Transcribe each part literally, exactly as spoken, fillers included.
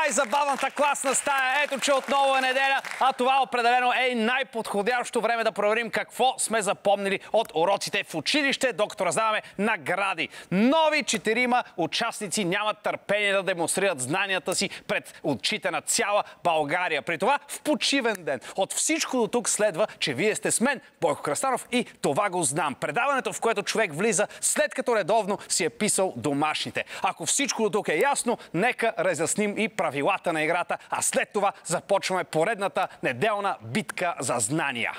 най-забавната класна стая. Ето, че отново е неделя, а това определено е най-подходящо време да проверим какво сме запомнили от уроците в училище, докато раздаваме награди. Нови четирима участници нямат търпение да демонстрират знанията си пред очите на цяла България. При това в почивен ден. От всичко до тук следва, че вие сте с мен, Бойко Кръстанов, и това го знам. Предаването, в което човек влиза след като редовно си е писал домашните. Ако всичко до тук е ясно, нека разясним и правилата на играта, а след това започваме поредната неделна битка за знания.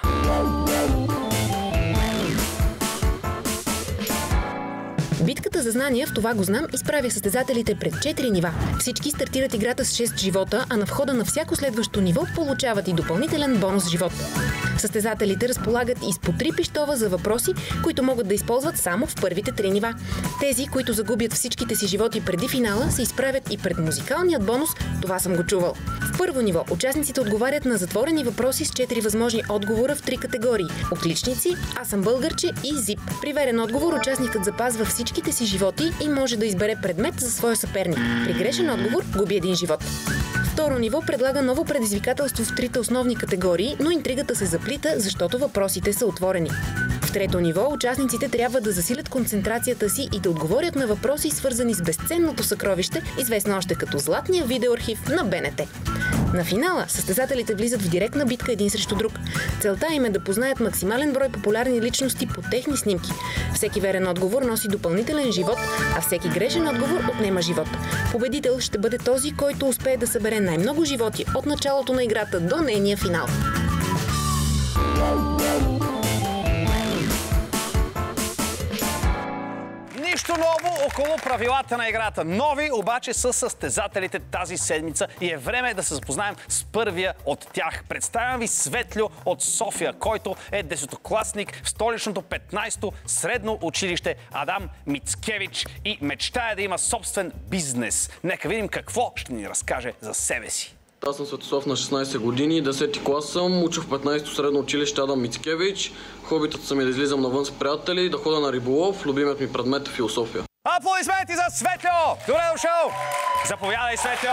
Битката за знания, в това го знам, изправя състезателите пред четири нива. Всички стартират играта с шест живота, а на входа на всяко следващо ниво получават и допълнителен бонус живот. Състезателите разполагат и с по три пищова за въпроси, които могат да използват само в първите три нива. Тези, които загубят всичките си животи преди финала, се изправят и пред музикалният бонус «Това съм го чувал». В първо ниво участниците отговарят на затворени въпроси с четири възможни отговора в три категории – отличници, аз съм българче и зип. При верен отговор участникът запазва всичките си животи и може да избере предмет за своя съперник. При грешен отговор губи един живот. Второ ниво предлага ново предизвикателство в трите основни категории, но интригата се заплита, защото въпросите са отворени. В трето ниво участниците трябва да засилят концентрацията си и да отговорят на въпроси, свързани с безценното съкровище, известно още като златния видеоархив на БНТ. На финала състезателите влизат в директна битка един срещу друг. Целта им е да познаят максимален брой популярни личности по техни снимки. Всеки верен отговор носи допълнителен живот, а всеки грешен отговор отнема живот. Победител ще бъде този, който успее да събере най-много животи от началото на играта до нейния финал. Нищо ново около правилата на играта. Нови обаче са състезателите тази седмица и е време да се запознаем с първия от тях. Представям ви Светлю от София, който е десетокласник в столичното петнайсето средно училище Адам Мицкевич и мечтае да има собствен бизнес. Нека видим какво ще ни разкаже за себе си. Аз съм Светослав, на шестнайсет години, десети клас съм, уча в петнайсето средно училище Адам Мицкевич. Хобитата са ми да излизам навън с приятели, да ходя на риболов, любимият ми предмет е философия. Аплодисменти за Светлю! Добре дошъл! Заповядай, Светлю!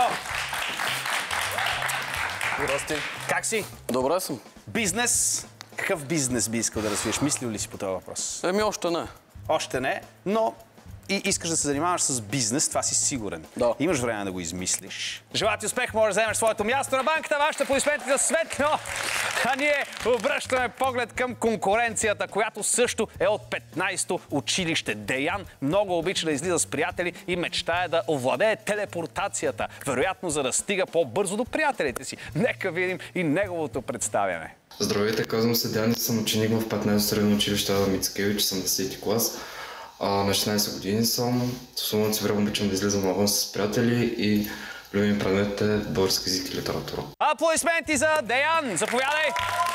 Здрасти. Как си? Добре съм. Бизнес? Какъв бизнес би искал да развиеш? Мислил ли си по този въпрос? Еми, още не. Още не, но и искаш да се занимаваш с бизнес, това си сигурен. Да. Имаш време да го измислиш. Желая ти успех, може да вземеш своето място на банката. Вашите аплодисменти за Светлю. А ние обръщаме поглед към конкуренцията, която също е от петнайсето училище. Деян много обича да излиза с приятели и мечтае да овладее телепортацията. Вероятно, за да стига по-бързо до приятелите си. Нека видим и неговото представяне. Здравейте, казвам се Деян и съм ученик в петнайсето средно училище Адам Мицкевич, съм десети клас. А, на шестнайсет години съм. В свободното си време обичам да излизам навън с приятели и любим предмет е български език и литература. Аплодисменти за Деян! Заповядай!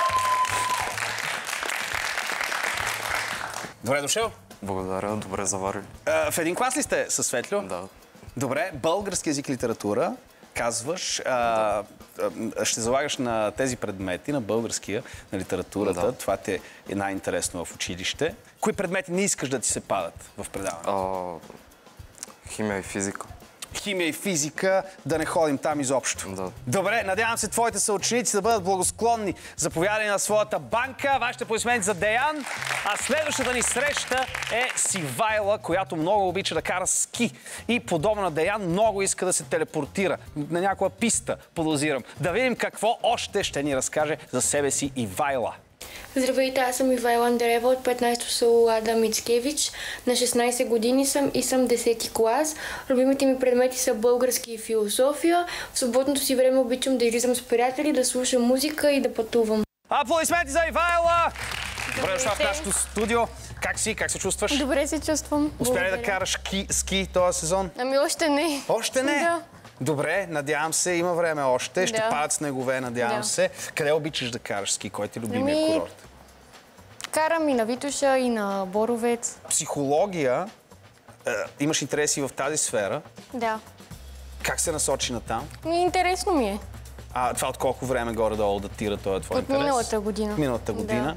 Добре дошъл. Благодаря, добре заварили. А, в един клас ли сте със Светлю? Да. Добре, български език и литература. Казваш, а, а, ще залагаш на тези предмети, на българския, на литературата. Да. Това ти е най-интересно в училище. Кои предмети не искаш да ти се падат в предаването? А, химия и физика. Химия и физика, да не ходим там изобщо. Да. Добре, надявам се твоите съученици да бъдат благосклонни. Заповядай на своята банка. Вашите аплодисменти за Деян. А следващата ни среща е Сивайла, която много обича да кара ски. И подобно на Деян, много иска да се телепортира на някоя писта, подозирам. Да видим какво още ще ни разкаже за себе си Ивайла. Здравейте, аз съм Ивайла Андреева от петнайсето село Адам Мицкевич. На шестнайсет години съм и съм десети клас. Любимите ми предмети са български и философия. В свободното си време обичам да излизам с приятели, да слушам музика и да пътувам. Аплодисменти за Ивайла! Добре дошла в нашото студио. Как си? Как се чувстваш? Добре се чувствам. Успя ли да караш ски, ски този сезон? Ами още не. Още не? Да. Добре, надявам се, има време още. Ще Да. падат снегове, надявам Да. се. Къде обичаш да караш ски? Кой ти е любимия Ами, курорт? Карам и на Витоша, и на Боровец. Психология. Е, имаш интереси в тази сфера. Да. Как се насочи на там? Ми интересно ми е. А това от колко време горе-долу датира този твой От интерес? миналата година. Миналата година.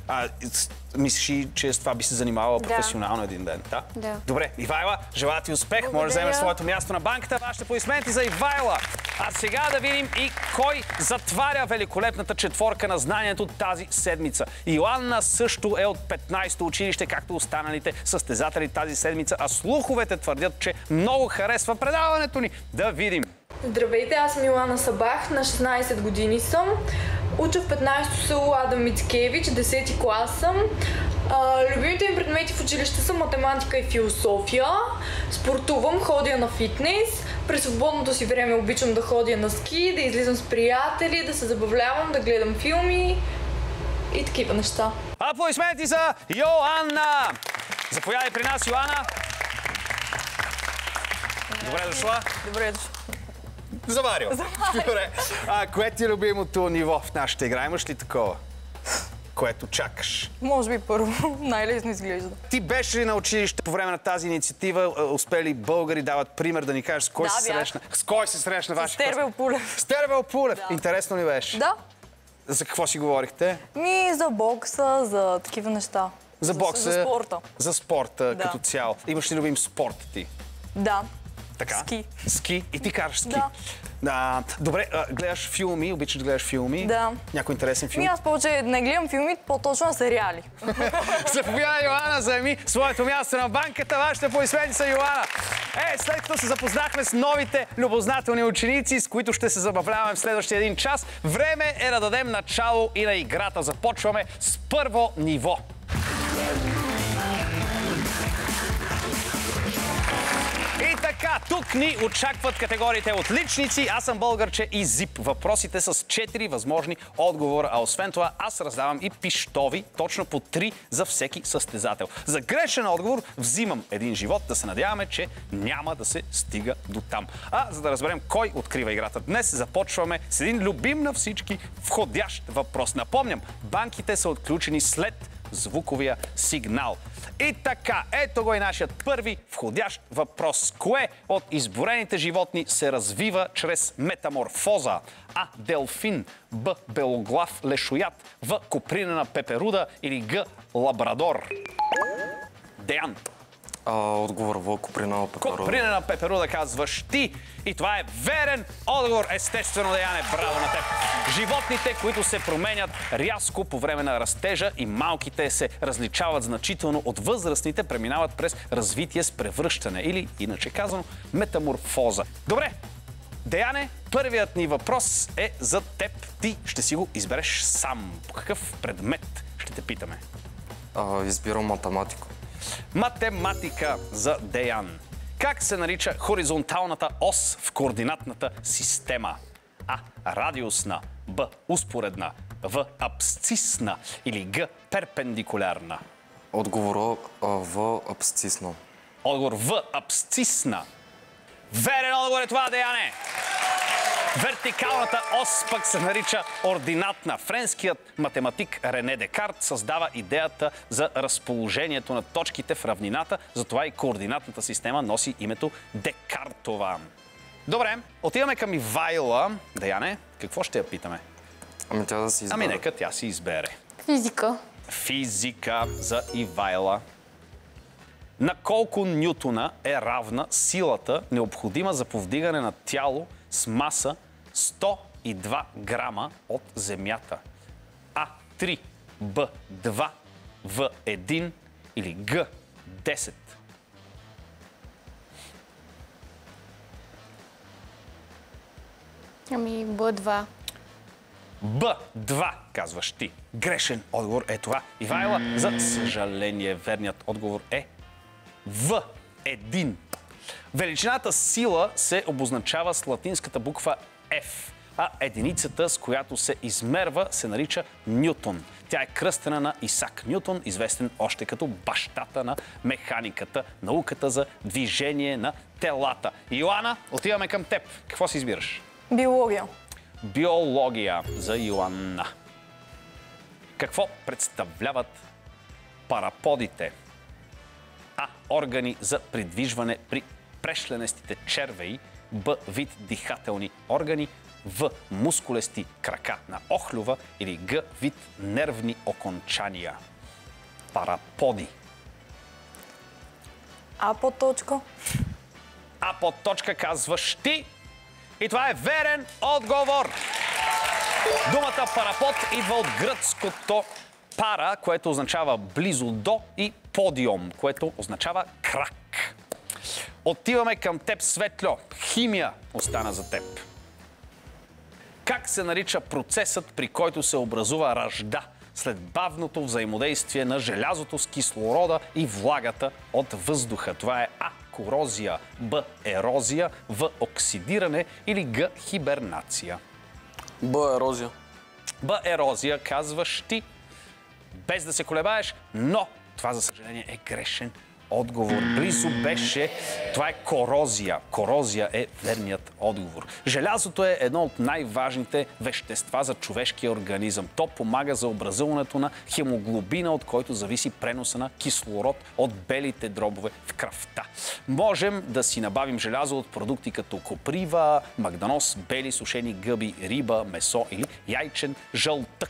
А, мислиш, че с това би се занимавала Да. професионално един ден? Да? Да. Добре, Ивайла, желая ти успех. Може да Благодаря. вземеш своето място на банката. Вашите аплодисменти за Ивайла. А сега да видим и кой затваря великолепната четворка на знанието тази седмица. Йоанна също е от петнайсето училище, както останалите състезатели тази седмица, а слуховете твърдят, че много харесва предаването ни. Да видим. Здравейте, аз съм Йоанна Сабах, на шестнайсет години съм. Уча в петнайсето село Адам Мицкевич, десети клас съм. А, любимите ми предмети в училище са математика и философия. Спортувам, ходя на фитнес. През свободното си време обичам да ходя на ски, да излизам с приятели, да се забавлявам, да гледам филми и такива неща. Аплодисменти за Йоанна! Заповядай при нас, Йоанна. Добре дошла. Добре дошла. Заварил. Добре. А, кое ти е любимото ниво в нашата игра? Имаш ли такова? Което чакаш? Може би първо. Най-лесно изглежда. Ти беше ли на училище по време на тази инициатива? Успели българи дават пример да ни кажеш с кой Да, се бях. срещна? С кой се срещна С вашия клас? Тервел Пулев. С Тервел Пулев. Да. Интересно ли беше? Да. За какво си говорихте? Ми за бокса, за такива неща. За бокса. За спорта. За спорта Да. като цяло. Имаш ли любим спорт ти? Да. Така? Ски. Ски. И ти караш ски. Да. А, добре, а, гледаш филми, обичаш да гледаш филми? Да. Някой интересен филм? Ми аз повече не гледам филми, по-точно сериали. Заповядай, Йоанна, заеми своето място на банката. Вашите аплодисменти са Йоанна. Е, след като се запознахме с новите любознателни ученици, с които ще се забавляваме в следващия един час, време е да дадем начало и на играта. Започваме с първо ниво. И така, тук ни очакват категориите отличници. Аз съм българче и зип. Въпросите с четири възможни отговора. А освен това, аз раздавам и пищови, точно по три за всеки състезател. За грешен отговор взимам един живот. Да се надяваме, че няма да се стига до там. А за да разберем кой открива играта днес, започваме с един любим на всички входящ въпрос. Напомням, банките са отключени след звуковия сигнал. И така, ето го и нашият първи входящ въпрос. Кое от изборените животни се развива чрез метаморфоза? А. Делфин, Б. Белоглав лешоят, В. Копринена пеперуда или Г. Лабрадор? Деян. А, отговор В. Копринена пеперуда. Копринена пеперуда казваш ти. И това е верен отговор. Естествено, Деяне, браво на теб. Животните, които се променят рязко по време на растежа и малките се различават значително от възрастните, преминават през развитие с превръщане или, иначе казано, метаморфоза. Добре, Деяне, първият ни въпрос е за теб. Ти ще си го избереш сам. По какъв предмет ще те питаме? А, избирам математика. Математика за Деян. Как се нарича хоризонталната ос в координатната система? А. Радиусна, Б. Успоредна, В. Абсцисна или Г. Перпендикулярна? Отговора а, В. Абсцисна. Отговор В. Абсцисна. Верен отговор е това, Деяне! Вертикалната ос пък се нарича ординатна. Френският математик Рене Декарт създава идеята за разположението на точките в равнината, затова и координатната система носи името Декартова. Добре, отиваме към Ивайла. Деяне, какво ще я питаме? Ами тя да си избере. Ами нека тя си избере. Физика. Физика за Ивайла. На колко нютона е равна силата, необходима за повдигане на тяло с маса сто и два грама от Земята? А. три, Б. два, В. един или Г. десет? Ами, Б два. Б два, казваш ти. Грешен отговор е това. Ивайла, за съжаление, верният отговор е В един. Величината сила се обозначава с латинската буква F, а единицата, с която се измерва, се нарича Нютон. Тя е кръстена на Исак Нютон, известен още като бащата на механиката, науката за движение на телата. Йоанна, отиваме към теб. Какво си избираш? Биология. Биология за Йоанна. Какво представляват параподите? А. Органи за придвижване при прешленестите червеи. Б. Вид дихателни органи. В. Мускулести крака на охлюва или Г. Вид нервни окончания. Параподи. А по точка. А по точка казваш ти. И това е верен отговор. Думата парапод идва от гръцкото пара, което означава близо до, и подиум, което означава крак. Отиваме към теб, Светльо. Химия остана за теб. Как се нарича процесът, при който се образува ръжда след бавното взаимодействие на желязото с кислорода и влагата от въздуха? Това е А. Корозия, Б. Ерозия, В. Оксидиране или Г. Хибернация. Б. Ерозия. Б. Ерозия казваш ти, без да се колебаеш, но това, за съжаление, е грешен отговор. Близо беше. Това е корозия. Корозия е верният отговор. Желязото е едно от най-важните вещества за човешкия организъм. То помага за образуването на хемоглобина, от който зависи преноса на кислород от белите дробове в кръвта. Можем да си набавим желязо от продукти като коприва, магданоз, бели сушени гъби, риба, месо или яйчен жълтък.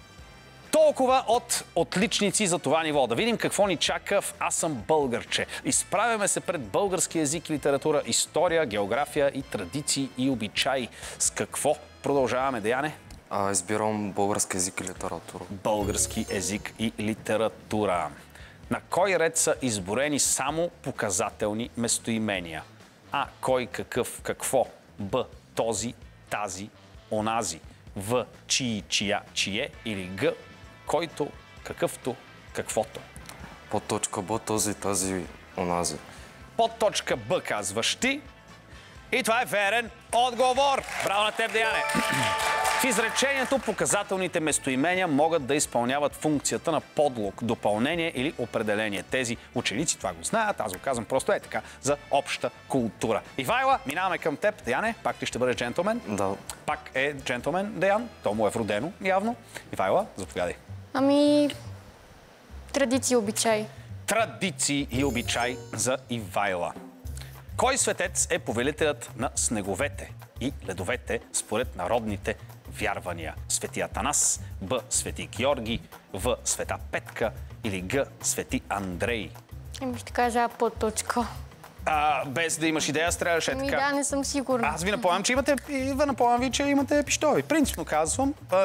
Толкова от отличници за това ниво. Да видим какво ни чака в Аз съм българче. Изправяме се пред български език и литература, история, география и традиции и обичаи. С какво продължаваме, Деяне? А, избирам български език и литература. Български език и литература. На кой ред са изборени само показателни местоимения? А. Кой, какъв, какво. Б. Този, тази, онази. В. Чии, чия, чие. Или Г. Който, какъвто, каквото. Под точка Б, този, тази, онази. Под точка Б казваш ти. И това е верен отговор. Браво на теб, Деяне. В изречението показателните местоимения могат да изпълняват функцията на подлог, допълнение или определение. Тези ученици това го знаят, аз го казвам просто е така, за обща култура. Ивайла, минаваме към теб. Деяне, пак ли ще бъде джентлмен? Да. Пак е джентлмен Деян, то му е вродено явно. Ивайла, заповядай. Ами, традиции и обичаи. Традиции и обичаи за Ивайла. Кой светец е повелителят на снеговете и ледовете според народните вярвания? Свети Атанас, Б. Свети Георги, В. Света Петка или Г. Свети Андрей? Ами ще кажа по точка. А, без да имаш идея, трябваше Ами така. да, не съм сигурна. Аз ви напомням, че имате, и ви напомням ви, че имате пищови. Принципно казвам. А,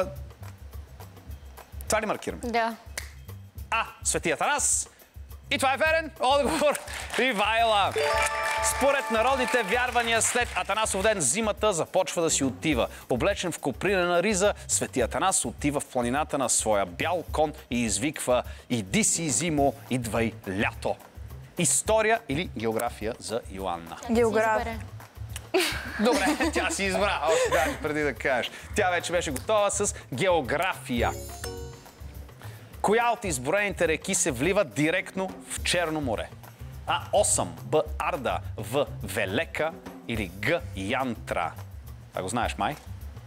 това ли маркираме? Да. А. Свети Атанас. И това е верен отговор. Ивайла. Според народните вярвания, след Атанасов ден зимата започва да си отива. Облечен в копринена риза, Свети Атанас отива в планината на своя бял кон и извиква: "Иди си, зимо, идвай лято." История или география за Йоанна? География. Добре, тя си избра. Още даже преди да кажеш. Тя вече беше готова с география. Коя от изброените реки се влива директно в Черно море? А. Осъм, Б. Арда, В. Велека или Г. Янтра? Това го знаеш, май?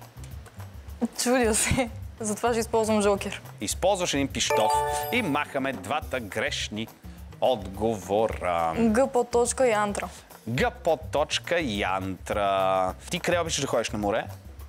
Чудя се. Затова ще използвам жокер. Използваш един пищов и махаме двата грешни отговора. Г по точка Янтра. Г по точка Янтра. Ти къде обичаш да ходиш на море?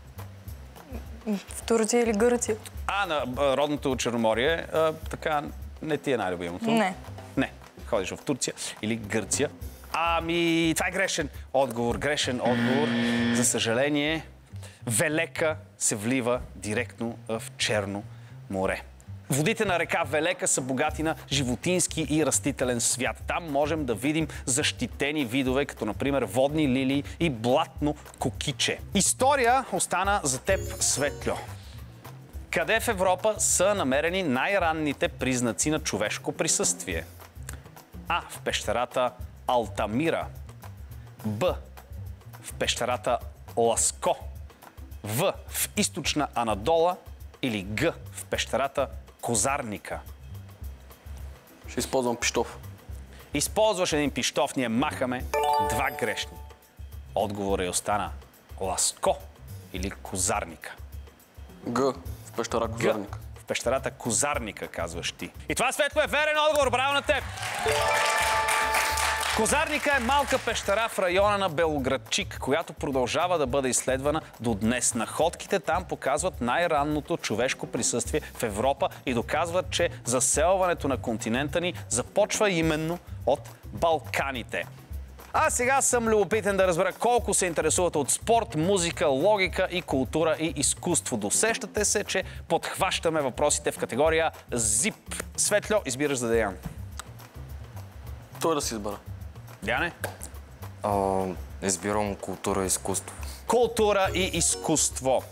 В Турция или Гърция? А, на а, родното Черноморие, а, така не ти е най-любимото? Не. Не. Ходиш в Турция или Гърция. Ами, това е грешен отговор. Грешен отговор. За съжаление, Велека се влива директно в Черно море. Водите на река Велека са богати на животински и растителен свят. Там можем да видим защитени видове, като например водни лилии и блатно кокиче. История остана за теб, Светльо. Къде в Европа са намерени най-ранните признаци на човешко присъствие? А. В пещерата Алтамира. Б. В пещерата Ласко. В. В източна Анадола. Или Г. В пещерата Козарника. Ще използвам пищов. Използваш един пищов, ние махаме два грешни. Отговорът е остана Ласко или Козарника. Г. В пещера Козарника. Г. В пещерата Козарника, казваш ти. И това, Светло, е верен отговор. Браво на теб! Козарника е малка пещера в района на Белоградчик, която продължава да бъде изследвана до днес. Находките там показват най-ранното човешко присъствие в Европа и доказват, че заселването на континента ни започва именно от Балканите. А сега съм любопитен да разбера колко се интересувате от спорт, музика, логика и култура и изкуство. Досещате се, че подхващаме въпросите в категория ЗИП. Светльо, избираш за Деян. Той да си избера. Яне? А, избирам култура и изкуство. Култура и изкуство.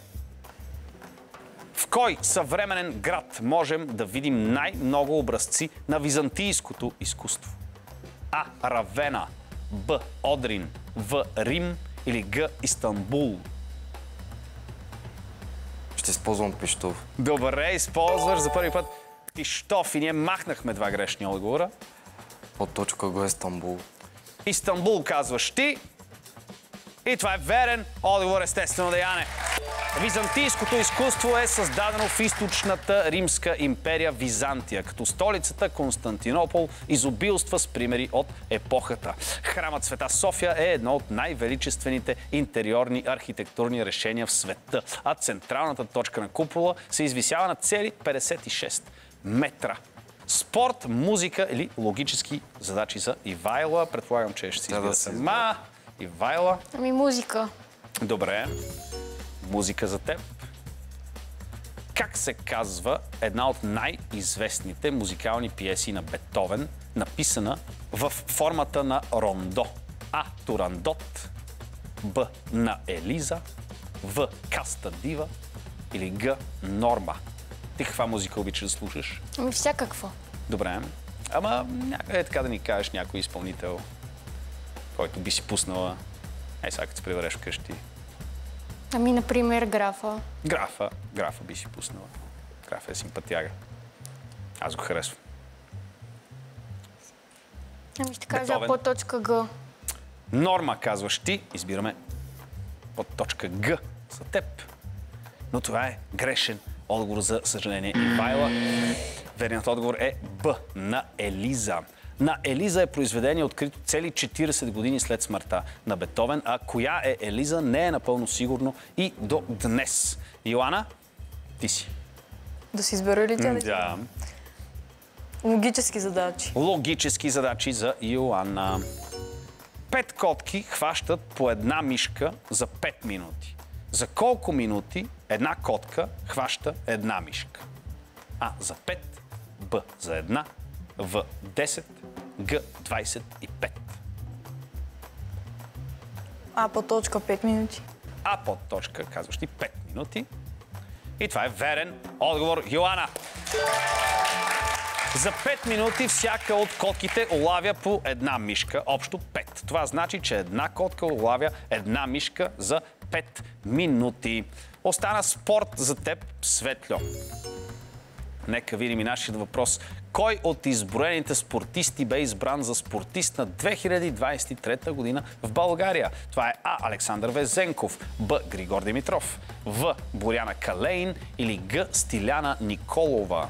В кой съвременен град можем да видим най-много образци на византийското изкуство? А. Равена. Б. Одрин. В. Рим. Или Г. Истанбул. Ще използвам Пищов. Добре, използваш за първи път Пищов и ние махнахме два грешни отговора. Под точка Г. Истанбул. Истанбул казваш ти. И това е верен отговор, естествено, Деяне. Византийското изкуство е създадено в източната римска империя Византия, като столицата Константинопол изобилства с примери от епохата. Храмът Света София е едно от най-величествените интериорни архитектурни решения в света, а централната точка на купола се извисява на цели петдесет и шест метра. Спорт, музика или логически задачи за Ивайла. Предполагам, че ще си избира сама. Ивайла. Ами музика. Добре. Музика за теб. Как се казва една от най-известните музикални пиеси на Бетовен, написана в формата на рондо? А. Турандот. Б. На Елиза. В. Каста Дива. Или Г. Норма. Ти каква музика обичаш да слушаш? Ами всякаква. Добре. Ама някъде така да ни кажеш някой изпълнител, който би си пуснала. Ей, сега като се прибереш вкъщи. Ами, например, Графа. Графа. Графа би си пуснала. Графа е симпатяга. Аз го харесвам. Ами ще кажа под точка Г. Норма казваш ти. Избираме под точка Г за теб. Но това е грешен отговор, за съжаление. Ивайла. Верният отговор е Б. На Елиза. На Елиза е произведение, открито цели четиридесет години след смъртта на Бетовен, а коя е Елиза не е напълно сигурно и до днес. Йоана, ти си. Да си избера ли тя? Да. Логически задачи. Логически задачи за Йоана. Пет котки хващат по една мишка за пет минути. За колко минути една котка хваща една мишка? А. За пет. Б. За една. В. десет. Г. двайсет и пет. А по точка пет минути. А под точка казваш ти пет минути. И това е верен отговор, Йоана. За пет минути всяка от котките улавя по една мишка, общо пет. Това значи, че една котка улавя една мишка за пет минути. Остана спорт за теб, Светльо. Нека видим и нашия въпрос. Кой от изброените спортисти бе избран за спортист на две хиляди двайсет и трета година в България? Това е А. Александър Везенков, Б. Григор Димитров, В. Боряна Калейн или Г. Стиляна Николова.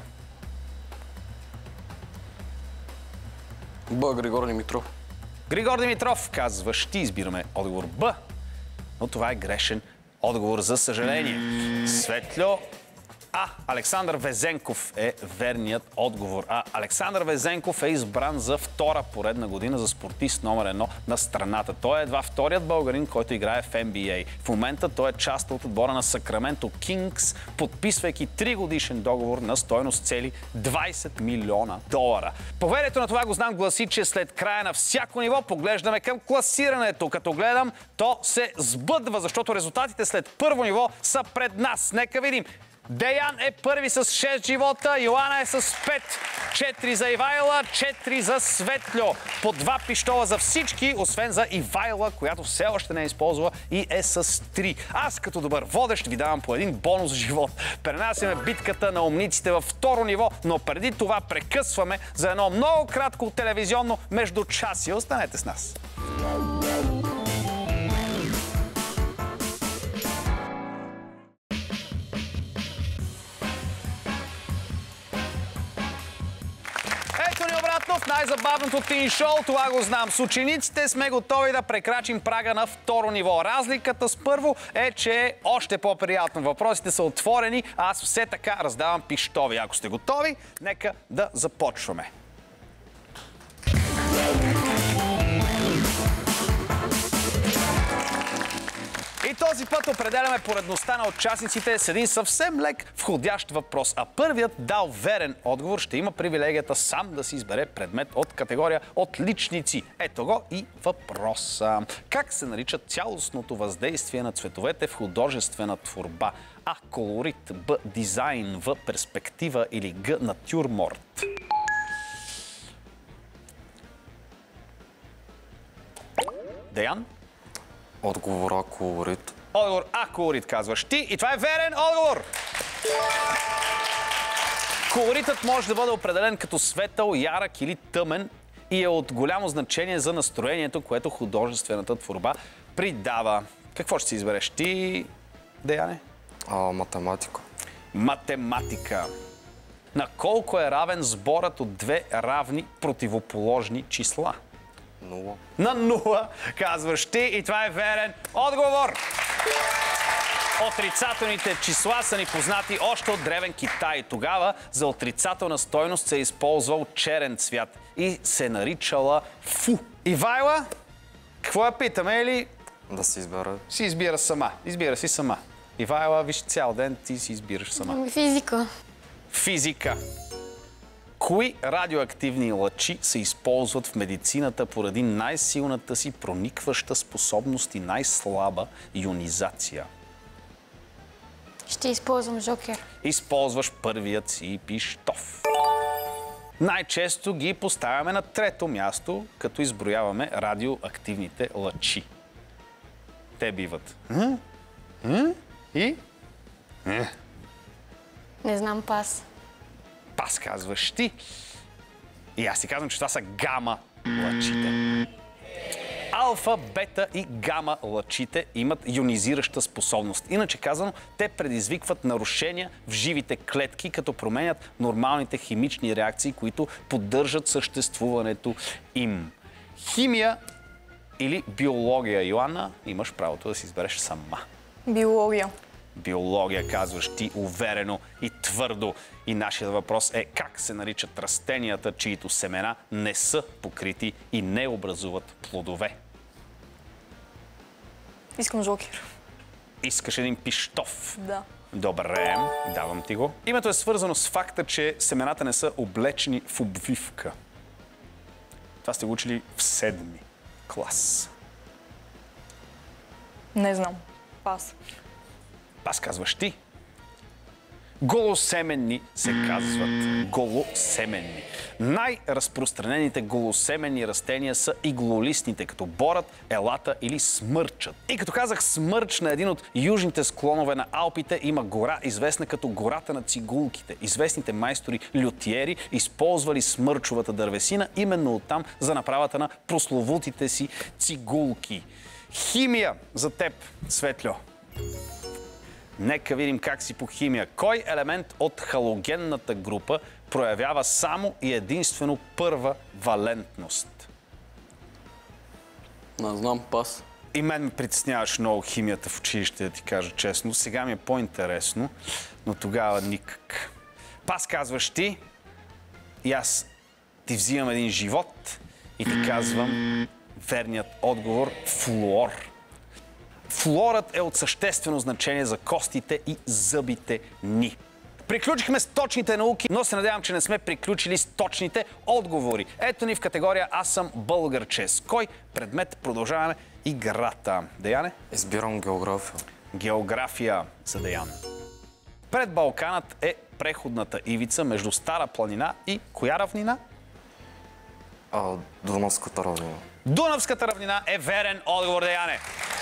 Б. Григор Димитров. Григор Димитров, казваш ти. Избираме отговор Б. Но това е грешен отговор, за съжаление. Светльо. А. Александър Везенков е верният отговор. А. Александър Везенков е избран за втора поредна година за спортист номер едно на страната. Той е едва вторият българин, който играе в Н Б А. В момента той е част от отбора на Сакраменто Кингс, подписвайки тригодишен договор на стойност цели двайсет милиона долара. Поверието на това го знам гласи, че след края на всяко ниво поглеждаме към класирането. Като гледам, то се сбъдва, защото резултатите след първо ниво са пред нас. Нека видим. Деян е първи с шест живота, Йоана е с пет. четири за Ивайла, четири за Светльо. По два пищола за всички, освен за Ивайла, която все още не е използвала и е с три. Аз като добър водещ ви давам по един бонус живот. Пренасяме битката на умниците във второ ниво, но преди това прекъсваме за едно много кратко телевизионно междучасие. Останете с нас. Обратно в най-забавното тин шоу, това го знам. С учениците сме готови да прекрачим прага на второ ниво. Разликата с първо е, че е още по-приятно. Въпросите са отворени, а аз все така раздавам пищови. Ако сте готови, нека да започваме. И този път определяме поредността на участниците с един съвсем лек входящ въпрос. А първият дал верен отговор ще има привилегията сам да си избере предмет от категория отличници. Ето го и въпроса. Как се нарича цялостното въздействие на цветовете в художествена творба? А. Колорит, Б. Дизайн, В. Перспектива или Г. Натюрморт? Деян? Отговора колорит. Отговор А, колорит, казваш ти. И това е верен отговор. Колоритът може да бъде определен като светъл, ярък или тъмен и е от голямо значение за настроението, което художествената творба придава. Какво ще си избереш ти, Деяне? А, математика. Математика. На колко е равен сборът от две равни противоположни числа? Нула. На нула, казваш ти, и това е верен отговор. Отрицателните числа са ни познати още от древен Китай. Тогава за отрицателна стойност се е използвал черен цвят и се наричала фу. Ивайла, какво я питаме или... Да се избера. Си избира сама. Избира си сама. Ивайла, виж, цял ден ти си избираш сама. Физика. Физика. Кои радиоактивни лъчи се използват в медицината поради най-силната си проникваща способност и най-слаба ионизация? Ще използвам жокер. Използваш първият си пищов. Най-често ги поставяме на трето място, като изброяваме радиоактивните лъчи. Те биват. М? М? И? М? Не знам, пас. Пас, казваш ти. И аз ти казвам, че това са гама лъчите. Алфа, бета и гама лъчите имат ионизираща способност. Иначе казано, те предизвикват нарушения в живите клетки, като променят нормалните химични реакции, които поддържат съществуването им. Химия или биология, Йоанна, имаш правото да си избереш сама. Биология. Биология, казваш ти уверено и твърдо. И нашият въпрос е как се наричат растенията, чието семена не са покрити и не образуват плодове. Искам жокер. Искаш един пищов? Да. Добре, давам ти го. Името е свързано с факта, че семената не са облечени в обвивка. Това сте го учили в седми клас. Не знам. Пас. Пас, казваш ти. Голосеменни се казват. Голосеменни. Най-разпространените голосеменни растения са иглолистните, като борът, елата или смърчът. И като казах смърч, на един от южните склонове на Алпите има гора, известна като гората на цигулките. Известните майстори лютиери използвали смърчовата дървесина именно оттам за направата на прословутите си цигулки. Химия за теб, Светльо. Нека видим как си по химия. Кой елемент от халогенната група проявява само и единствено първа валентност? Не знам, пас. И мен ме притесняваш много химията в училище, да ти кажа честно. Сега ми е по-интересно, но тогава никак. Пас, казваш ти, и аз ти взимам един живот и ти казвам верният отговор – флуор. Флуорът е от съществено значение за костите и зъбите ни. Приключихме с точните науки, но се надявам, че не сме приключили с точните отговори. Ето ни в категория Аз съм българче. С кой предмет продължаваме играта? Деяне? Избирам география. География за Деян. Пред Балканът е преходната ивица между Стара планина и коя равнина? А, Дунавската равнина. Дунавската равнина е верен отговор, Деяне.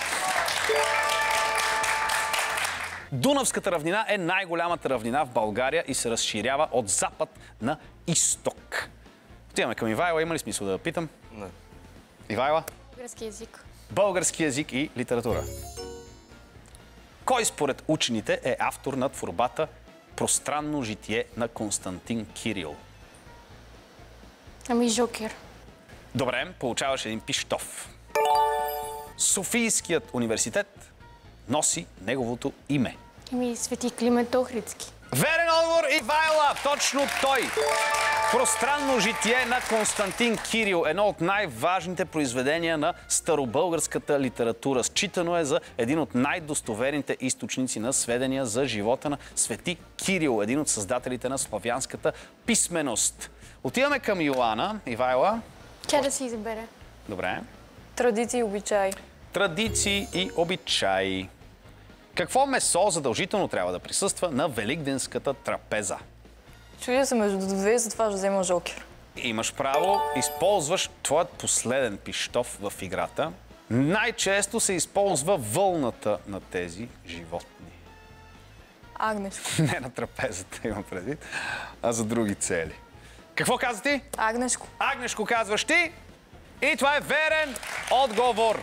Дунавската равнина е най-голямата равнина в България и се разширява от запад на изток. Отиваме към Ивайла. Има ли смисъл да я питам? Не. Ивайла? Български език. Български език и литература. Кой според учените е автор на творбата Пространно житие на Константин Кирил? Ами Жокер. Добре, получаваш един пищов. Софийският университет носи неговото име. Ами Свети Климент Охридски. Верен отговор, Ивайла! Точно той! Пространно житие на Константин Кирил. Едно от най-важните произведения на старобългарската литература. Считано е за един от най-достоверните източници на сведения за живота на Свети Кирил, един от създателите на славянската писменост. Отиваме към Йоана. Ивайла? Тя да си избере. Добре. Традиции и обичаи. Традиции и обичаи. Какво месо задължително трябва да присъства на великденската трапеза? Чудя се между две, затова ще взема Жокер. Имаш право, използваш твоят последен пищов в играта. Най-често се използва вълната на тези животни. Агнешко. Не на трапезата имам предвид, а за други цели. Какво каза ти? Агнешко. Агнешко казваш ти. И това е верен отговор.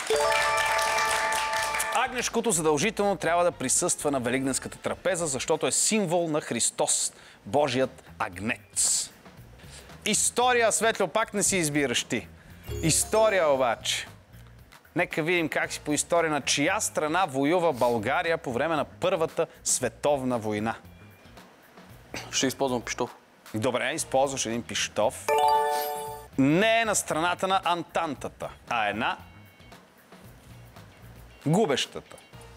Агнешкото задължително трябва да присъства на великденската трапеза, защото е символ на Христос, Божият агнец. История, Светло, пак не си избираш ти. История обаче. Нека видим как си по история на чия страна воюва България по време на Първата световна война. Ще използвам пищов. Добре, използваш един пищов. Не е на страната на Антантата, а е на губещата.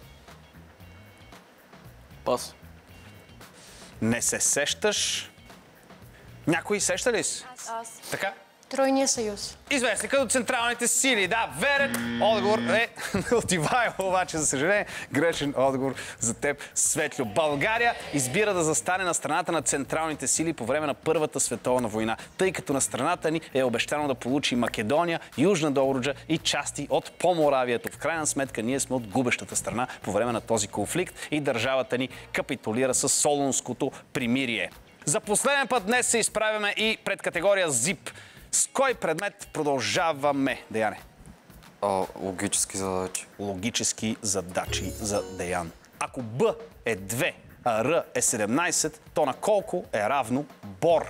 Пас. Не се сещаш. Някой сеща ли си? Аз. Така? Тройния съюз. Известни като централните сили. Да, верен отговор е от Ивайло, обаче, за съжаление, грешен отговор за теб, Светлю. България избира да застане на страната на централните сили по време на Първата световна война, тъй като на страната ни е обещано да получи Македония, Южна Добруджа и части от Поморавието. В крайна сметка ние сме от губещата страна по време на този конфликт и държавата ни капитулира с Солунското примирие. За последен път днес се изправяме и пред категория ЗИП. С кой предмет продължаваме, Деяне? А, логически задачи. Логически задачи за Деян. Ако Б е две, а Р е седемнайсет, то на колко е равно Бор?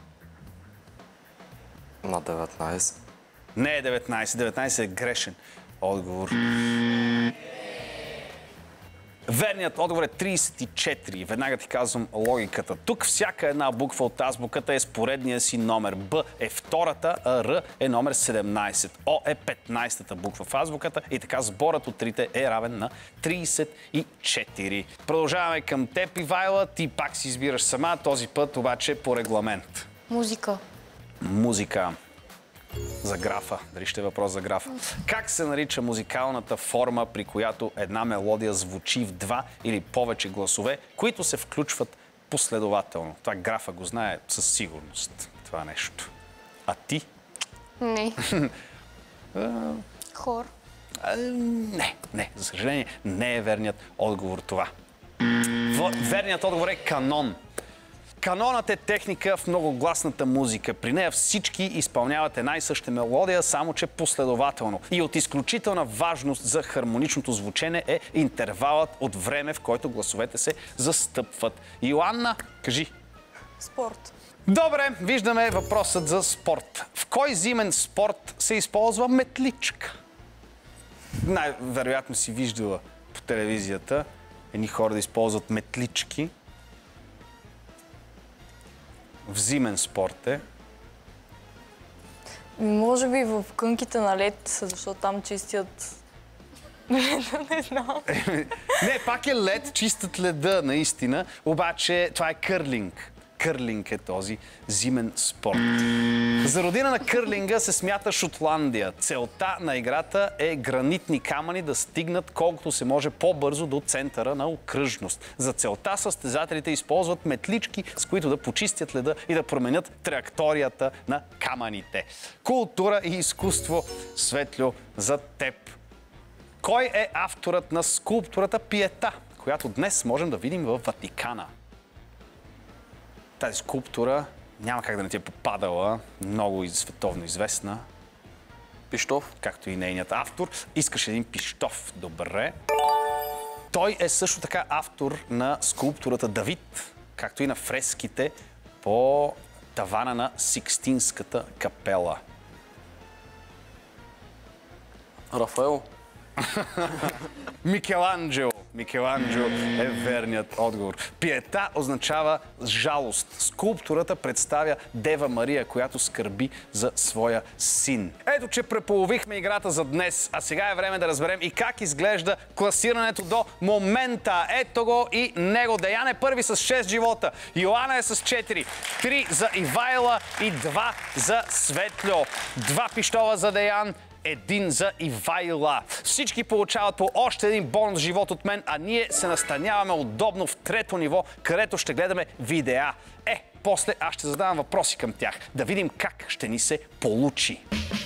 На деветнайсет. Не е деветнайсет. деветнайсет е грешен отговор. Верният отговор е трийсет и четири. Веднага ти казвам логиката. Тук всяка една буква от азбуката е с поредния си номер. Б е втората, а Р е номер седемнайсет. О е петнайсетата буква в азбуката и така сборът от трите е равен на трийсет и четири. Продължаваме към теб, Ивайла. Ти пак си избираш сама, този път обаче по регламент. Музика. Музика. За графа. Дали ще е въпрос за графа? Как се нарича музикалната форма, при която една мелодия звучи в два или повече гласове, които се включват последователно? Това графа го знае със сигурност. Това нещо. А ти? Не. Хор. А, не, не. За съжаление, не е верният отговор това. Верният отговор е канон. Канонът е техника в многогласната музика. При нея всички изпълняват една и съща мелодия, само че последователно. И от изключителна важност за хармоничното звучене е интервалът от време, в който гласовете се застъпват. Йоанна, кажи. Спорт. Добре, виждаме въпросът за спорт. В кой зимен спорт се използва метличка? Най-вероятно си виждала по телевизията едни хора да използват метлички. В зимен спорт е. Може би в кънките на лед, защото там чистят... Не знам. Не, пак е лед, чистят леда, наистина. Обаче това е кърлинг. Кърлинг е този зимен спорт. За родина на кърлинга се смята Шотландия. Целта на играта е гранитни камъни да стигнат колкото се може по-бързо до центъра на окръжност. За целта състезателите използват метлички, с които да почистят леда и да променят траекторията на камъните. Култура и изкуство, Светлю, за теб. Кой е авторът на скулптурата Пиета, която днес можем да видим във Ватикана? Тази скулптура няма как да не ти е попадала, много и световно известна. Пищов. Както и нейният автор. Искаш един пищов. Добре. Той е също така автор на скулптурата Давид, както и на фреските по тавана на Сикстинската капела? Рафаел. Микеланджело. Микеланджело е верният отговор. Пиета означава жалост. Скулптурата представя Дева Мария, която скърби за своя син. Ето, че преполовихме играта за днес, а сега е време да разберем и как изглежда класирането до момента. Ето го и него. Деян е първи с шест живота. Йоана е с четири. три за Ивайла и два за Светльо. Два пищова за Деян. Един за Ивайла. Всички получават по още един бонус живот от мен, а ние се настаняваме удобно в трето ниво, където ще гледаме видеа. Е, после аз ще задавам въпроси към тях. Да видим как ще ни се получи.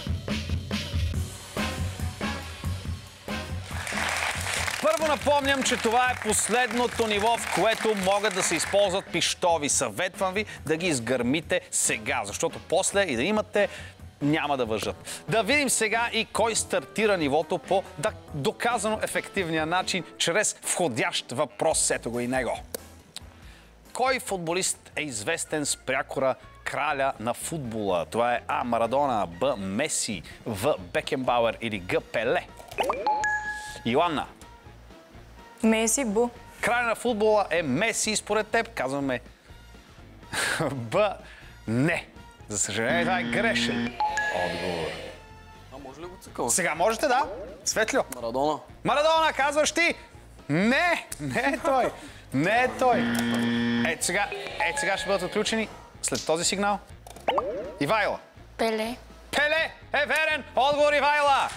Първо напомням, че това е последното ниво, в което могат да се използват пищови. Съветвам ви да ги изгърмите сега, защото после и да имате няма да въжат. Да видим сега и кой стартира нивото по да доказано ефективния начин, чрез входящ въпрос. Ето го и него. Кой футболист е известен с прякора краля на футбола? Това е А. Марадона, Б. Меси, В. Бекенбауер или Г. Пеле? Йоанна. Меси, Б. Краля на футбола е Меси, според теб. Казваме Б. Не. За съжаление, това е грешен отговор. А може ли го цикъл? Сега можете, да? Светльо. Марадона. Марадона, казваш ти? Не, не е той. Не е той. Ето сега, ето сега ще бъдат отключени след този сигнал. Ивайла. Пеле. Пеле е верен отговор, Ивайла.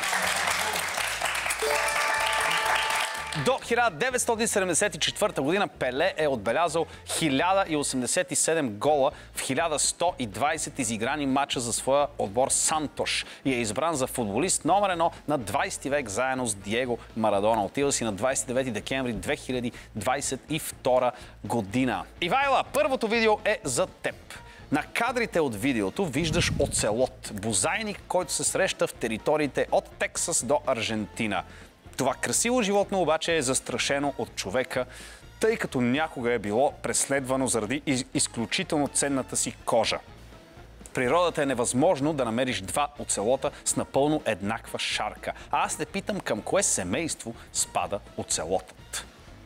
До хиляда деветстотин седемдесет и четвърта година Пеле е отбелязал хиляда и осемдесет и седем гола в хиляда сто и двадесет изиграни мача за своя отбор Сантош и е избран за футболист номер едно на двадесети век заедно с Диего Марадона. Отива си на двадесет и девети декември две хиляди двадесет и втора година. Ивайла, първото видео е за теб. На кадрите от видеото виждаш оцелот, бозайник, който се среща в териториите от Тексас до Аржентина. Това красиво животно обаче е застрашено от човека, тъй като някога е било преследвано заради из- изключително ценната си кожа. В природата е невъзможно да намериш два оцелота с напълно еднаква шарка. А аз те питам, към кое семейство спада оцелотът?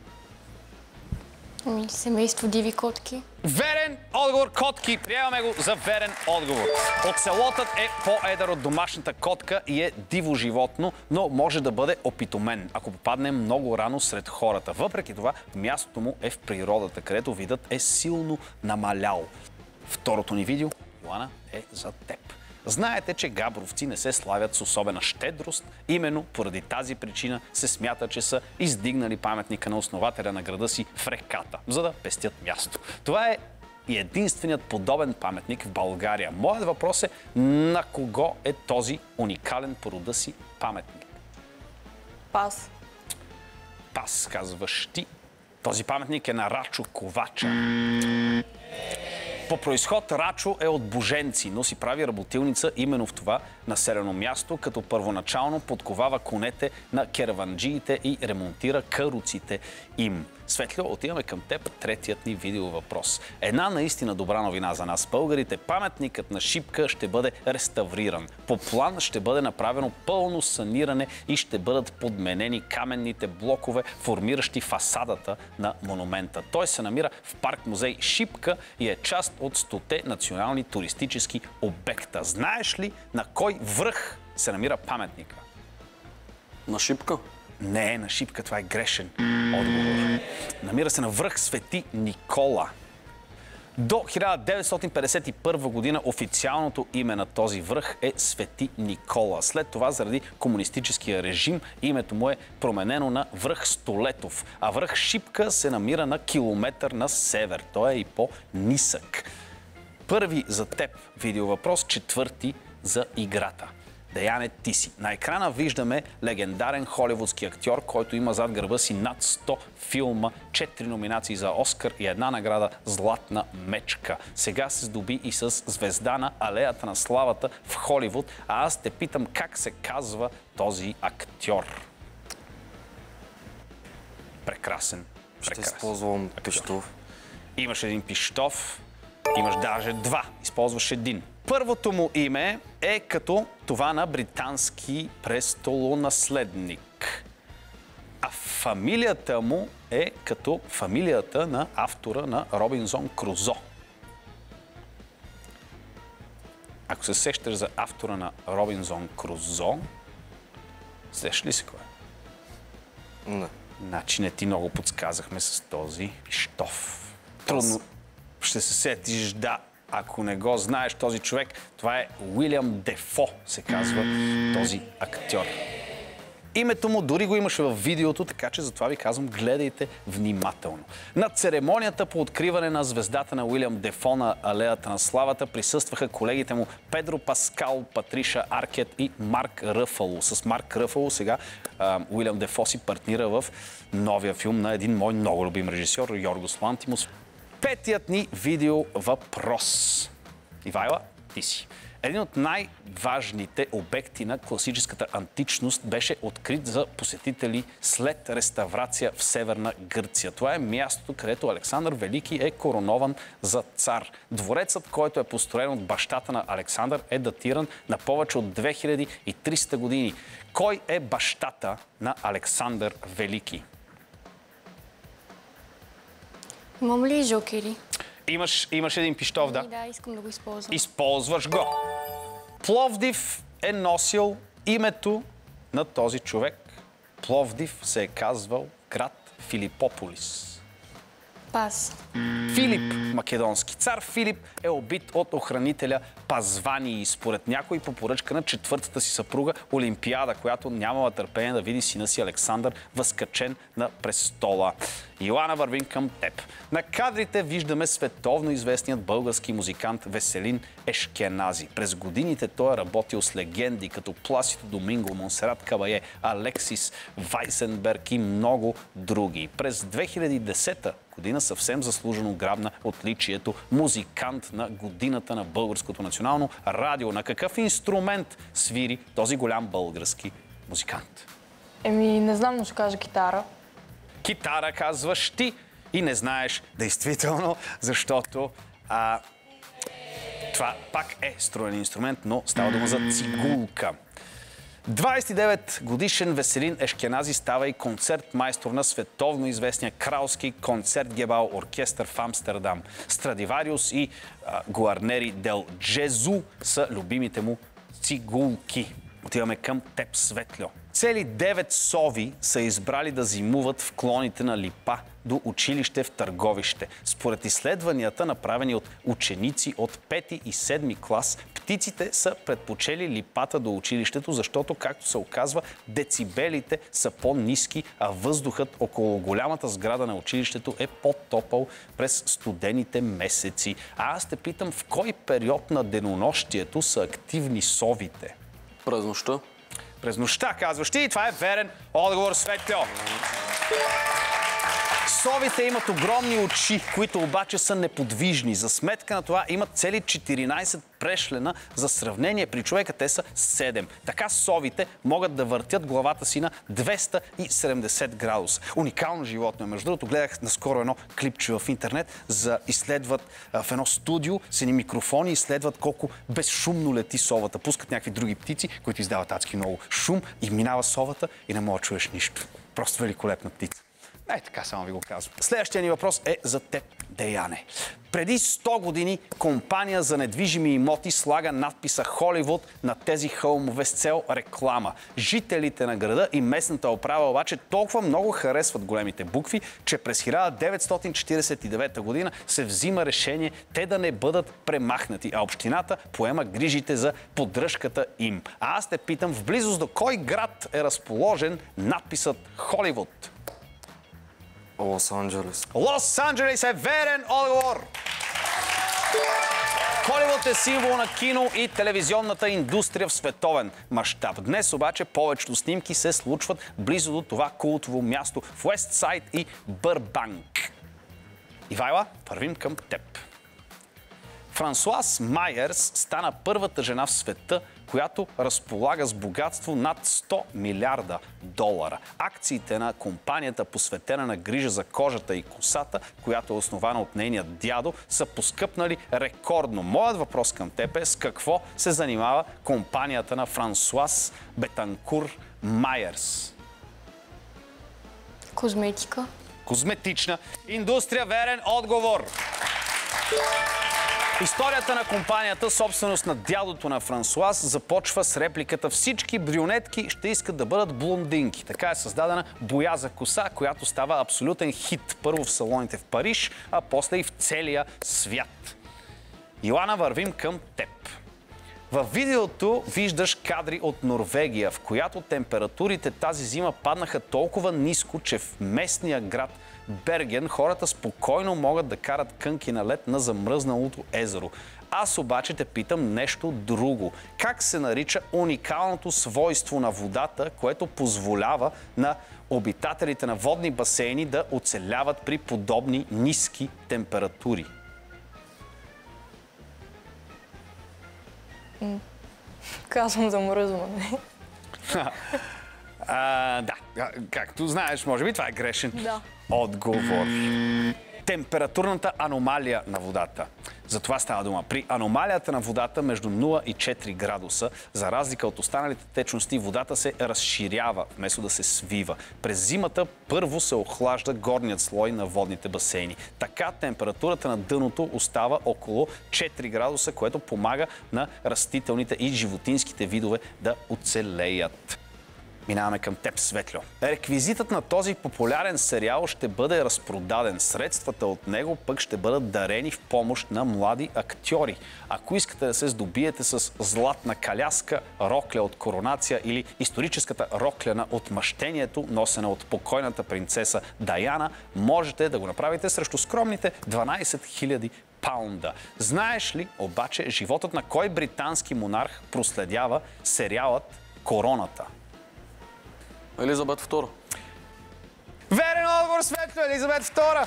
Ами, семейство диви котки. Верен отговор, котки. Приемаме го за верен отговор. Оцелотът е по-едър от домашната котка и е диво животно, но може да бъде опитомен, ако попадне много рано сред хората. Въпреки това, мястото му е в природата, където видът е силно намалял. Второто ни видео, Йоана, е за теб. Знаете, че габровци не се славят с особена щедрост. Именно поради тази причина се смята, че са издигнали паметника на основателя на града си в реката, за да пестят място. Това е и единственият подобен паметник в България. Моят въпрос е, на кого е този уникален по рода си паметник? Пас. Пас, казваш ти. Този паметник е на Рачо Ковача. По произход Рачо е от Боженци, но си прави работилница именно в това населено място, като първоначално подковава конете на кераванджиите и ремонтира каруците им. Светльо, отиваме към теб, третият ни видео въпрос. Една наистина добра новина за нас, българите. Паметникът на Шипка ще бъде реставриран. По план ще бъде направено пълно саниране и ще бъдат подменени каменните блокове, формиращи фасадата на монумента. Той се намира в парк-музей Шипка и е част от стоте национални туристически обекта. Знаеш ли на кой връх се намира паметника? На Шипка? Не, на Шипка, това е грешен отговор. Намира се на връх Свети Никола. До хиляда деветстотин петдесет и първа година официалното име на този връх е Свети Никола. След това, заради комунистическия режим, името му е променено на връх Столетов, а връх Шипка се намира на километър на север. Той е и по-нисък. Първи за теб видеовъпрос, четвърти за играта. Деяне, ти си. На екрана виждаме легендарен холивудски актьор, който има зад гърба си над сто филма, четири номинации за Оскар и една награда Златна мечка. Сега се здоби и с звезда на алеята на славата в Холивуд, а аз те питам как се казва този актьор. Прекрасен. Ще прекрасен. използвам пищов. Имаш един пищов. Имаш даже два. Използваш един. Първото му име е като това на британски престолонаследник. А фамилията му е като фамилията на автора на Робинзон Крузо. Ако се сещаш за автора на Робинзон Крузо, сещаш ли се кой? Не. Значи не ти много подсказахме с този щов. Трудно ще се сетиш, да, ако не го знаеш този човек. Това е Уилям Дефо, се казва този актьор. Името му дори го имаше в видеото, така че затова ви казвам, гледайте внимателно. На церемонията по откриване на звездата на Уилям Дефо на Алеята на славата присъстваха колегите му Педро Паскал, Патриша Аркет и Марк Ръфало. С Марк Ръфало сега а, Уилям Дефо си партнира в новия филм на един мой много любим режисьор, Йоргос Лантимос. Петият ни видео въпрос. Ивайла, ти си. Един от най-важните обекти на класическата античност беше открит за посетители след реставрация в Северна Гърция. Това е мястото, където Александър Велики е коронован за цар. Дворецът, който е построен от бащата на Александър, е датиран на повече от две хиляди и триста години. Кой е бащата на Александър Велики? Имам ли жокери? Имаш, имаш един пищов, да? Да, искам да го използвам. Използваш го. Пловдив е носил името на този човек. Пловдив се е казвал град Филипополис. Пас. Филип, македонски цар Филип, е убит от охранителя Пазваний, според някой по поръчка на четвъртата си съпруга Олимпиада, която нямала търпение да види сина си Александър възкачен на престола. Йоана, вървим към теб. На кадрите виждаме световно известният български музикант Веселин Ешкенази. През годините той е работил с легенди като Пласидо Доминго, Монсерат Кабае, Алексис Вайсенберг и много други. През две хиляди и десета година съвсем заслужено грабна отличието музикант на годината на Българското национално радио. На какъв инструмент свири този голям български музикант? Еми, не знам, но ще кажа китара. Китара казваш ти и не знаеш действително, защото а, това пак е строен инструмент, но става дума за цигулка. двадесет и девет годишен Веселин Ешкенази става и концертмайстор на световно известния кралски концертгебал оркестър в Амстердам. Страдивариус и а, Гуарнери дел Джезу са любимите му цигулки. Отиваме към теб, Светльо. Цели девет сови са избрали да зимуват в клоните на Липа до училище в Търговище. Според изследванията, направени от ученици от пети и седми клас, птиците са предпочели Липата до училището, защото, както се оказва, децибелите са по-ниски, а въздухът около голямата сграда на училището е по-топъл през студените месеци. А аз те питам, в кой период на денонощието са активни совите? През нощта. През нощта, казваш ти, и това е верен отговор, Светльо. Совите имат огромни очи, които обаче са неподвижни. За сметка на това имат цели четиринадесет прешлена. За сравнение, при човека те са седем. Така совите могат да въртят главата си на двеста и седемдесет градуса. Уникално животно е. Между другото, гледах наскоро едно клипче в интернет, за изследват в едно студио с едни микрофони, изследват колко безшумно лети совата. Пускат някакви други птици, които издават адски много шум, и минава совата и не мога да чуеш нищо. Просто великолепна птица. Е, така само ви го казвам. Следващия ни въпрос е за теб, Деяне. Преди сто години компания за недвижими имоти слага надписа Холивуд на тези хълмове с цел реклама. Жителите на града и местната управа обаче толкова много харесват големите букви, че през хиляда деветстотин четиридесет и девета година се взима решение те да не бъдат премахнати, а общината поема грижите за поддръжката им. А аз те питам, в близост до кой град е разположен надписът Холивуд? Лос-Анджелес. Лос-Анджелес е верен отговор! Холивуд е символ на кино и телевизионната индустрия в световен мащаб. Днес обаче повечето снимки се случват близо до това култово място в Уестсайд и Бърбанк. Ивайла, вървим към теб. Франсуаз Майерс стана първата жена в света, която разполага с богатство над сто милиарда долара. Акциите на компанията, посветена на грижа за кожата и косата, която е основана от нейния дядо, са поскъпнали рекордно. Моят въпрос към теб е: с какво се занимава компанията на Франсуаз Бетанкур Майерс? Козметика. Козметична индустрия. Верен отговор. Историята на компанията, собственост на дядото на Франсуаз, започва с репликата: всички брюнетки ще искат да бъдат блондинки. Така е създадена боя за коса, която става абсолютен хит. Първо в салоните в Париж, а после и в целия свят. Йоана, вървим към теб. Във видеото виждаш кадри от Норвегия, в която температурите тази зима паднаха толкова ниско, че в местния град Берген хората спокойно могат да карат кънки на лед на замръзналото езеро. Аз обаче те питам нещо друго. Как се нарича уникалното свойство на водата, което позволява на обитателите на водни басейни да оцеляват при подобни ниски температури? Казвам замръзване. А, да, както знаеш, може би това е грешен Да. отговор. Температурната аномалия на водата. За това става дума. При аномалията на водата между нула и четири градуса, за разлика от останалите течности, водата се разширява, вместо да се свива. През зимата първо се охлажда горният слой на водните басейни. Така температурата на дъното остава около четири градуса, което помага на растителните и животинските видове да оцелеят. Минаваме към теб, Светльо. Реквизитът на този популярен сериал ще бъде разпродаден. Средствата от него пък ще бъдат дарени в помощ на млади актьори. Ако искате да се здобиете с златна каляска, рокля от коронация или историческата рокля на отмъщението, носена от покойната принцеса Даяна, можете да го направите срещу скромните дванадесет хиляди паунда. Знаеш ли обаче животът на кой британски монарх проследява сериалът Короната? Елизабет втора. Верен отговор, Светло, Елизабет втора.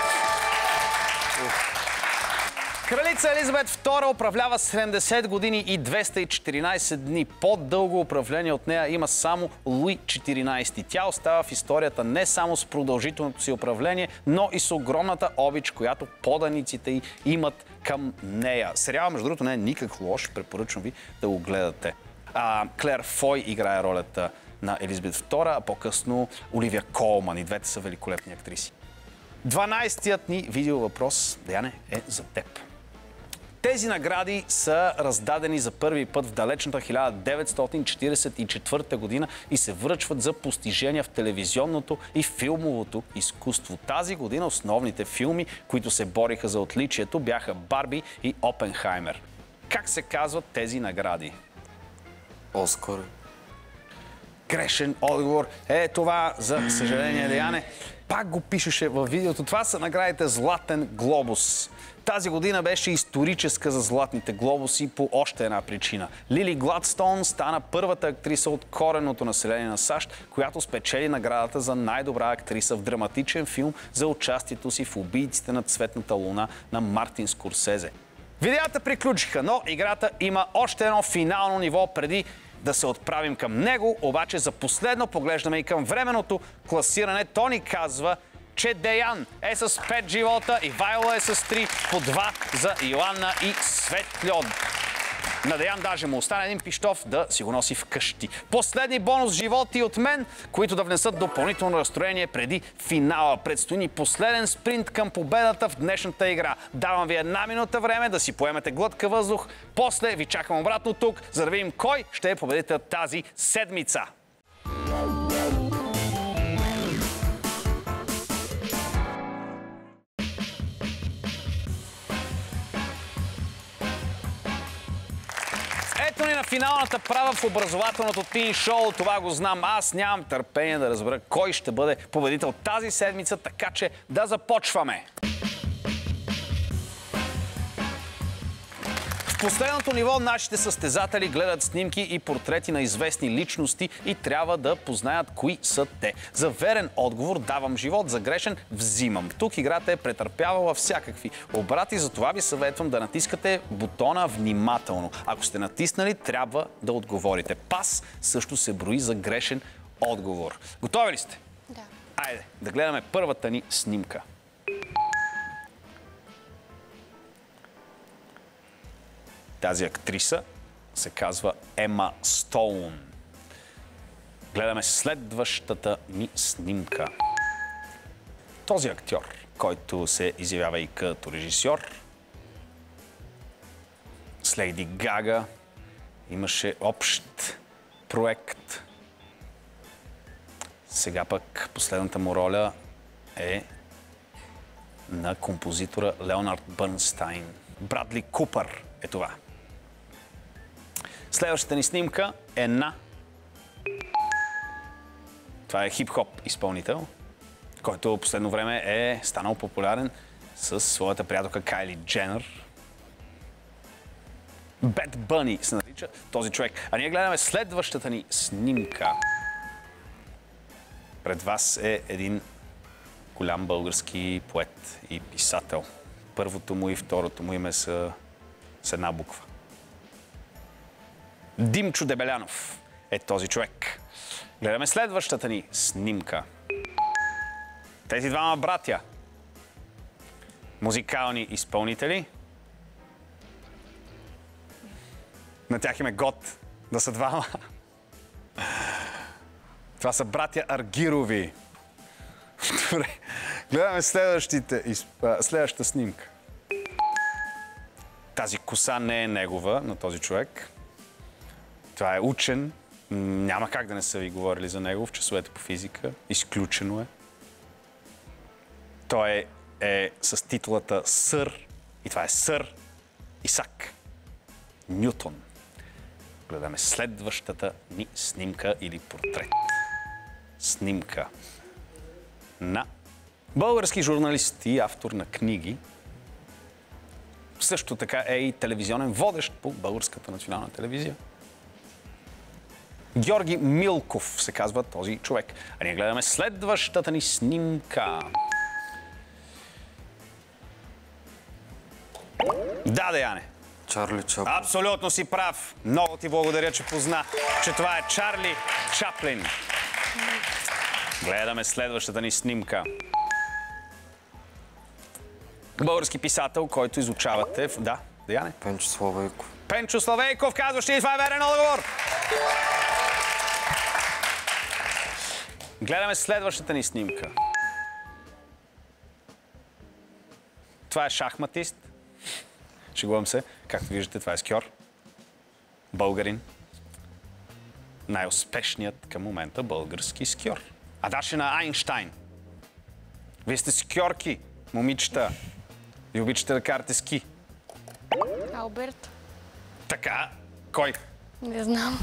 Кралица Елизабет втора управлява седемдесет години и двеста и четиринадесет дни. По-дълго управление от нея има само Луи четиринадесети. Тя остава в историята не само с продължителното си управление, но и с огромната обич, която поданиците й имат към нея. Сериал, между другото, не е никак лош. Препоръчвам ви да го гледате. А, Клер Фой играе ролята на Елизабет втора, а по-късно Оливия Колман. И двете са великолепни актриси. дванадесетият ни видеовъпрос, Деяне, е за теб. Тези награди са раздадени за първи път в далечната хиляда деветстотин четиридесет и четвърта година и се връчват за постижения в телевизионното и филмовото изкуство. Тази година основните филми, които се бориха за отличието, бяха Барби и Опенхаймер. Как се казват тези награди? Оскар. Грешен отговор е това, за съжаление, Деяне. Пак го пишеше във видеото. Това са наградите Златен глобус. Тази година беше историческа за златните глобуси по още една причина. Лили Гладстоун стана първата актриса от коренното население на САЩ, която спечели наградата за най-добра актриса в драматичен филм за участието си в Убийците на цветната луна на Мартин Скорсезе. Видеята приключиха, но играта има още едно финално ниво преди да се отправим към него, обаче за последно поглеждаме и към временното класиране. Тони казва, че Деян е с пет живота и Вайо е с три, по два за Йоанна и Светльо. На Деян даже му остане един пищов да си го носи вкъщи. Последни бонус животи от мен, които да внесат допълнително настроение преди финала. Предстои ни последен спринт към победата в днешната игра. Давам ви една минута време да си поемете глътка въздух. После ви чакам обратно тук, за да видим кой ще е победител тази седмица. Ето ни на финалната права в образователното тин шоу. Това го знам аз. Нямам търпение да разбера кой ще бъде победител тази седмица, така че да започваме. В последното ниво нашите състезатели гледат снимки и портрети на известни личности и трябва да познаят кои са те. За верен отговор давам живот, за грешен взимам. Тук играта е претърпявала всякакви обрати, затова ви съветвам да натискате бутона внимателно. Ако сте натиснали, трябва да отговорите. Пас също се брои за грешен отговор. Готови ли сте? Да. Айде, да гледаме първата ни снимка. Тази актриса се казва Ема Стоун. Гледаме следващата ни снимка. Този актьор, който се изявява и като режисьор, с Лейди Гага имаше общ проект. Сега пък последната му роля е на композитора Леонард Бърнстайн. Брадли Купър е това. Следващата ни снимка е на... Това е хип-хоп изпълнител, който последно време е станал популярен с своята приятелка Кайли Дженър. Бед Бъни се нарича този човек. А ние гледаме следващата ни снимка. Пред вас е един голям български поет и писател. Първото му и второто му име са с една буква. Димчо Дебелянов е този човек. Гледаме следващата ни снимка. Тези двама братя, музикални изпълнители, на тях им е год да са двама. Това са братя Аргирови. Добре, гледаме следващите, следващата снимка. Тази коса не е негова, на този човек. Това е учен. Няма как да не са ви говорили за него в часовете по физика. Изключено е. Той е, е с титулата Сър. И това е Сър Исак Нютон. Гледаме следващата ни снимка или портрет. Снимка на български журналист и автор на книги. Също така е и телевизионен водещ по Българската национална телевизия. Георги Милков се казва този човек. А ние гледаме следващата ни снимка. Да, Деяне. Чарли Чаплин. Абсолютно си прав. Много ти благодаря, че позна, че това е Чарли Чаплин. Гледаме следващата ни снимка. Български писател, който изучавате... Да, Деяне? Пенчо Славейков. Пенчо Славейков, казваш ли, това е верен отговор? Гледаме следващата ни снимка. Това е шахматист. Шегувам се. Както виждате, това е скиор. Българин. Най-успешният към момента български скиор. Адашина Айнщайн. Вие сте скиорки, момичета. И обичате да карате ски. Алберт. Така. Кой? Не знам.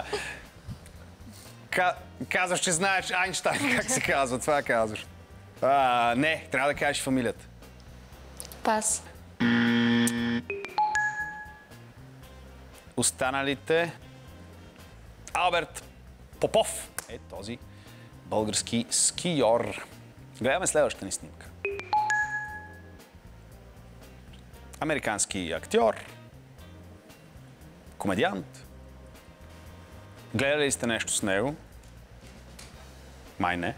Казваш, че знаеш Айнщайн, как се казва. Това казваш. А, не, трябва да кажеш фамилията. Пас. Останалите... Алберт Попов е този български скиор. Гледаме следващата ни снимка. Американски актьор, комедиант. Гледали ли сте нещо с него? Май не.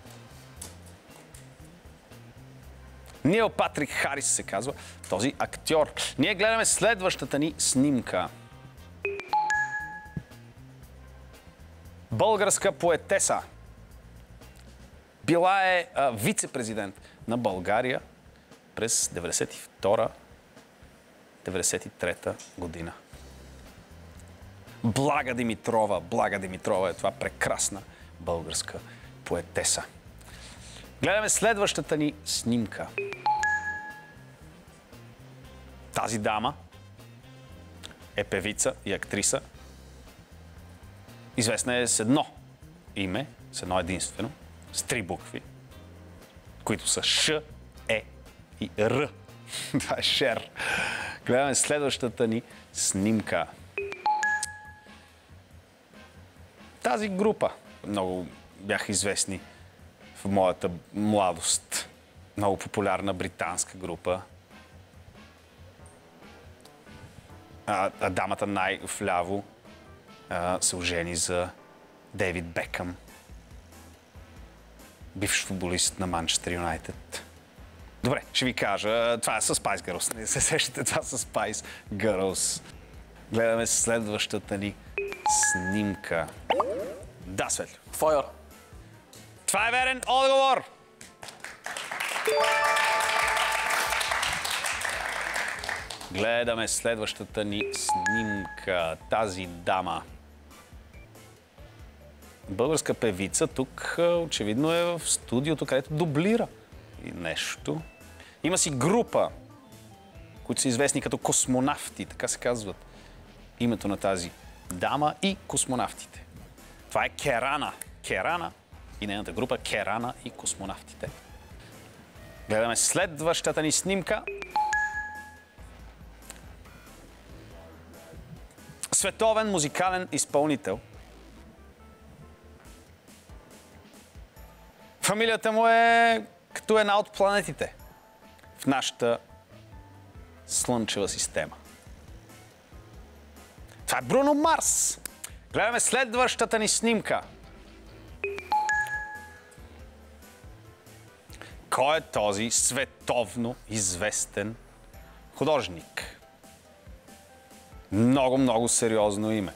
Нил Патрик Харис се казва този актьор. Ние гледаме следващата ни снимка. Българска поетеса. Била е а, вице-президент на България през деветдесет и втора - деветдесет и трета година. Блага Димитрова. Блага Димитрова е това прекрасна българска поетеса. Гледаме следващата ни снимка. Тази дама е певица и актриса. Известна е с едно име, с едно единствено, с три букви, които са Ш, Е и Р. Това е Шер. Гледаме следващата ни снимка. Тази група много бяха известни в моята младост. Много популярна британска група. А, а дамата най-вляво а, се ожени за Дейвид Бекъм, бивш футболист на Манчестър Юнайтед. Добре, ще ви кажа. Това е с Spice Girls. Не се сещате, това с Spice Girls. Гледаме следващата ни снимка. Да, Светло. Fire. Това е верен отговор. Гледаме следващата ни снимка. Тази дама. Българска певица тук очевидно е в студиото, където дублира и нещо. Има си група, които са известни като космонавти, така се казват името на тази дама и космонавтите. Това е Керана. Керана и нейната група Керана и космонавтите. Гледаме следващата ни снимка. Световен музикален изпълнител. Фамилията му е като една от планетите в нашата слънчева система. Това е Бруно Марс. Гледаме следващата ни снимка. Кой е този световно известен художник? Много, много сериозно име.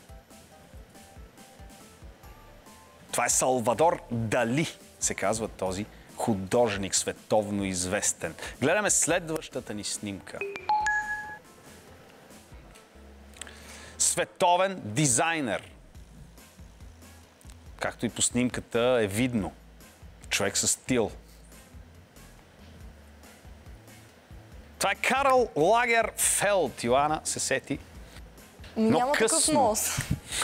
Това е Салвадор Дали, се казва този художник, световно известен. Гледаме следващата ни снимка. Световен дизайнер. Както и по снимката е видно. Човек със стил. Това е Карл Лагерфелд. Йоана се сети. Но няма късно. такъв нос.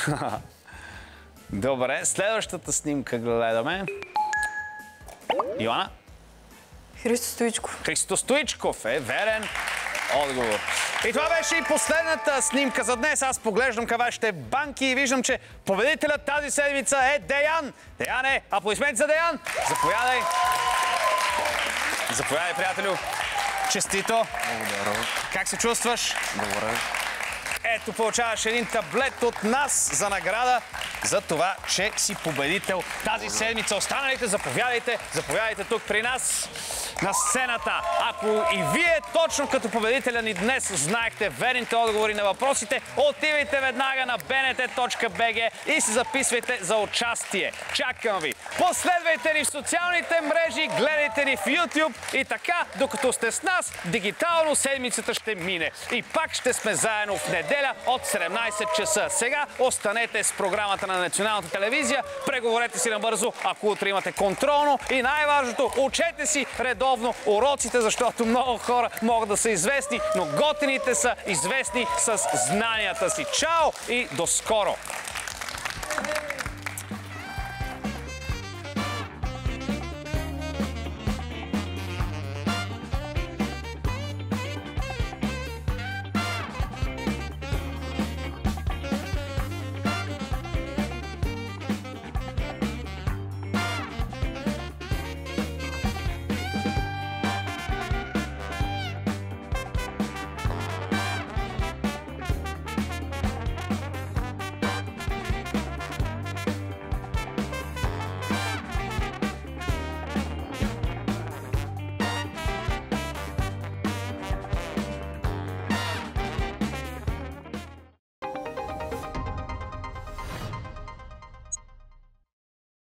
Добре, следващата снимка гледаме. Йоана? Христо Стоичков. Христо Стоичков е верен отговор. И това беше и последната снимка за днес. Аз поглеждам към вашите банки и виждам, че победителят тази седмица е Деян. Деян е. Аплодисменти за Деян. Заповядай. Заповядай, приятелю. Честито. Благодаря. Как се чувстваш? Добре. Ето, получаваш един таблет от нас за награда за това, че си победител тази седмица. Останалите, заповядайте, заповядайте тук при нас на сцената. Ако и вие точно като победителя ни днес знаехте верните отговори на въпросите, отивайте веднага на би ен те точка би джи и се записвайте за участие. Чакам ви! Последвайте ни в социалните мрежи, гледайте ни в YouTube и така, докато сте с нас, дигитално седмицата ще мине. И пак ще сме заедно в неделя от седемнайсет часа. Сега останете с програмата на Националната телевизия, преговорете си набързо, ако утре имате контролно и най-важното, учете си редовно уроците, защото много хора могат да са известни, но готините са известни с знанията си. Чао и до скоро!